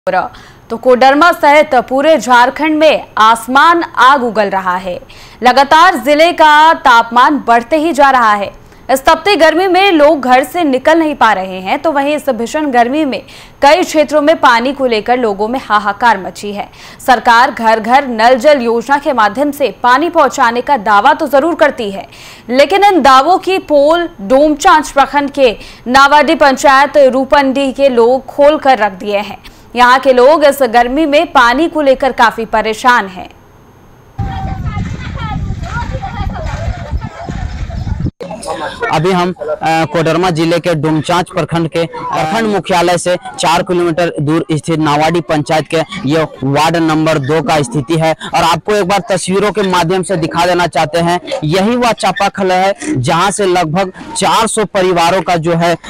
तो कोडरमा सहित पूरे झारखंड में आसमान आग उगल रहा है। लगातार जिले का तापमान बढ़ते ही जा रहा है। इस तपती गर्मी में लोग घर से निकल नहीं पा रहे हैं, तो वहीं इस भीषण गर्मी में कई क्षेत्रों में पानी को लेकर लोगों में हाहाकार मची है। सरकार घर घर नल जल योजना के माध्यम से पानी पहुंचाने का दावा तो जरूर करती है, लेकिन इन दावों की पोल डोमचांच प्रखंड के नावाडी पंचायत रूपंडी के लोग खोल कर रख दिए हैं। यहाँ के लोग इस गर्मी में पानी को लेकर काफी परेशान हैं। अभी हम कोडरमा जिले के डोमचांच प्रखंड के प्रखंड मुख्यालय से 4 किलोमीटर दूर स्थित नावाडी पंचायत के ये वार्ड नंबर 2 का स्थिति है और आपको एक बार तस्वीरों के माध्यम से दिखा देना चाहते हैं। यही वह चापाकल है जहां से लगभग 400 परिवारों का जो है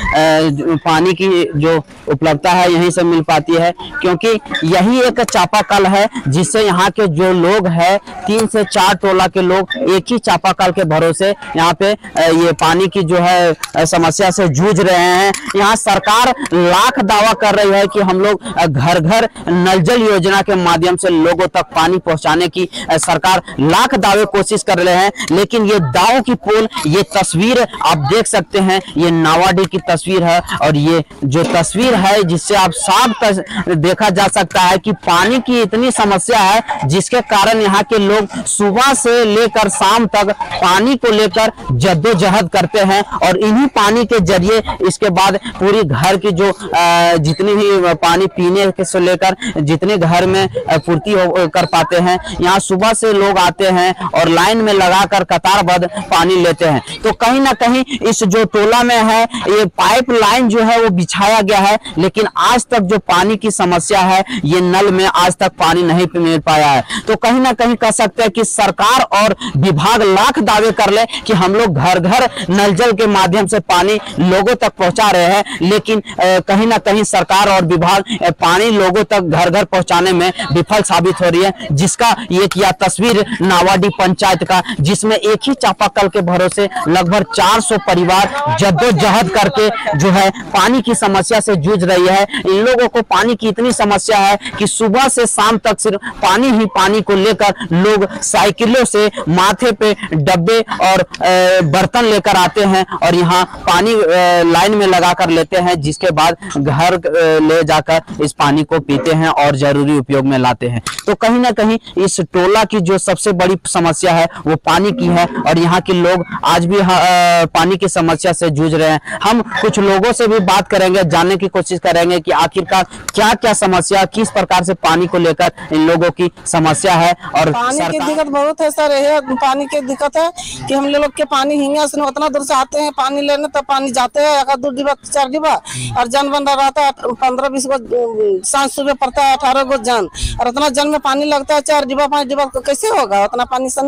पानी की जो उपलब्धता है यहीं से मिल पाती है, क्योंकि यही एक चापाकल है जिससे यहाँ के जो लोग हैं 3 से 4 टोला के लोग एक ही चापाकल के भरोसे यहाँ पे ये पानी की जो है समस्या से जूझ रहे हैं। यहाँ सरकार लाख दावा कर रही है कि हम लोग घर घर नल जल योजना के माध्यम से लोगों तक पानी पहुंचाने की सरकार लाख दावे कोशिश कर रहे हैं, लेकिन ये दावों की पोल, ये तस्वीर आप देख सकते हैं, ये नावाडी की तस्वीर है और ये जो तस्वीर है जिससे आप साफ देखा जा सकता है कि पानी की इतनी समस्या है जिसके कारण यहाँ के लोग सुबह से लेकर शाम तक पानी को लेकर जद्दोजहद करते हैं और इन्हीं पानी के जरिए इसके बाद पूरी घर की जो जितनी भी पानी पीने के से लेकर जितने घर में पूर्ति कर पाते हैं, यहाँ सुबह से लोग आते हैं और लाइन में लगाकर कतारबद्ध पानी लेते हैं। तो कहीं ना कहीं इस जो टोला में है ये पाइप लाइन जो है वो बिछाया गया है, लेकिन आज तक जो पानी की समस्या है ये नल में आज तक पानी नहीं मिल पाया है। तो कहीं ना कहीं कह सकते हैं कि सरकार और विभाग लाख दावे कर ले कि हम लोग घर घर नल जल के माध्यम से पानी लोगों तक पहुंचा रहे हैं, लेकिन कहीं ना कहीं सरकार और विभाग पानी लोगों तक घर घर पहुंचाने में विफल साबित हो रही है। जिसका ये किया तस्वीर नावाडी पंचायत का, जिसमें एक ही चापाकल के भरोसे लगभग 400 परिवार जद्दोजहद करके जो है पानी की समस्या से जूझ रही है। इन लोगों को पानी की इतनी समस्या है कि सुबह से शाम तक सिर्फ पानी ही पानी को लेकर लोग साइकिलों से माथे पे डब्बे और बर्तन लेकर आते हैं और यहाँ पानी लाइन में लगा कर लेते हैं, जिसके बाद घर ले जाकर इस पानी को पीते हैं और जरूरी उपयोग में लाते हैं। तो कहीं ना कहीं इस टोला की जो सबसे बड़ी समस्या है वो पानी की है और यहाँ के लोग आज भी पानी की समस्या से जूझ रहे हैं। हम कुछ लोगों से भी बात करेंगे, जानने की कोशिश करेंगे कि आखिरकार क्या क्या समस्या, किस प्रकार से पानी को लेकर इन लोगों की समस्या है। और पानी की दिक्कत बहुत है सर, ये पानी की दिक्कत है कि हम लोग के पानी हिंगा से उतना दूर से आते हैं पानी लेने, तब पानी जाते हैं 1-2 डिब्बा 4 डिब्बा और जन बन रहता है 15-20 गो सांझ सुबह पड़ता है 18 गो जन, और उतना जन में पानी लगता है 4 डिब्बा 5 डिब्बा, कैसे होगा उतना पानी से?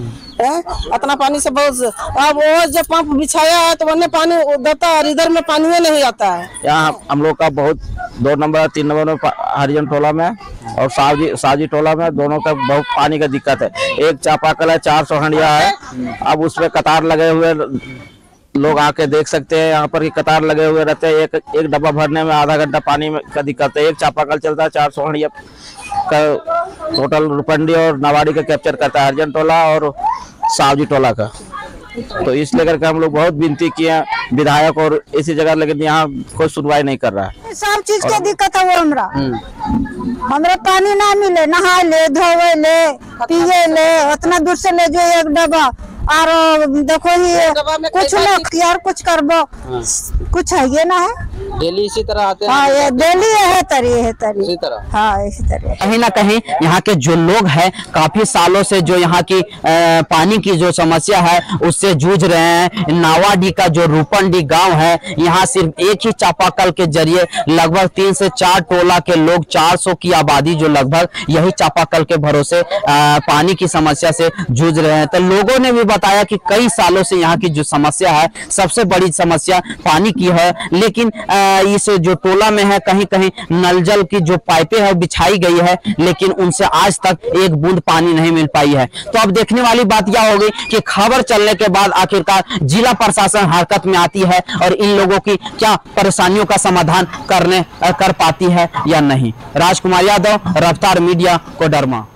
उतना पानी से बहुत, अब वो जब पंप बिछाया है तो वरने पानी देता है और इधर में पानी नहीं आता है। यहाँ हम लोग का बहुत 2 नंबर 3 नंबर में हरिजन टोला में और साजी टोला में दोनों का बहुत पानी का दिक्कत है। एक चापाकल है, 400 हंडिया है, अब उसमें कतार लगे हुए लोग आके देख सकते हैं। यहाँ पर की कतार लगे हुए रहते हैं, एक डब्बा भरने में आधा घंटा पानी का दिक्कत है। एक चापाकल चलता है 400 हंडिया का, टोटल रूपंडी और नावाडी का कैप्चर करता है, हरिजन टोला और सावजी टोला का। तो इस लेकर के हम लोग बहुत विनती किए विधायक और इसी जगह, लेकिन यहाँ कोई सुनवाई नहीं कर रहा है। सब चीज के दिक्कत है वो हमरा पानी ना मिले, नहा ले, धोवे ले, पिए ले, उतना दूर से ले जो एक डब्बा और देखो ही कुछ नहीं यार, कुछ करबो कुछ है ये ना है। डेली इसी तरह आते हैं। हाँ, ये डेली है तरी इसी तरह। हाँ, इसी तरह। कहीं ना कहीं यहाँ के जो लोग हैं काफी सालों से जो यहाँ की पानी की जो समस्या है उससे जूझ रहे हैं। नावाडी का जो रूपंडी गांव है, यहाँ सिर्फ एक ही चापाकल के जरिए लगभग 3 से 4 टोला के लोग, 400 की आबादी जो लगभग यही चापाकल के भरोसे पानी की समस्या से जूझ रहे हैं। तो लोगों ने भी बताया कि कई सालों से यहाँ की जो समस्या है, सबसे बड़ी समस्या पानी की है, लेकिन इस जो टोला में है कहीं कहीं नल जल की जो पाइपें है बिछाई गई है, लेकिन उनसे आज तक एक बूंद पानी नहीं मिल पाई है। तो अब देखने वाली बात यह होगी कि खबर चलने के बाद आखिरकार जिला प्रशासन हरकत में आती है और इन लोगों की क्या परेशानियों का समाधान कर पाती है या नहीं। राजकुमार यादव, रफ्तार मीडिया, कोडरमा।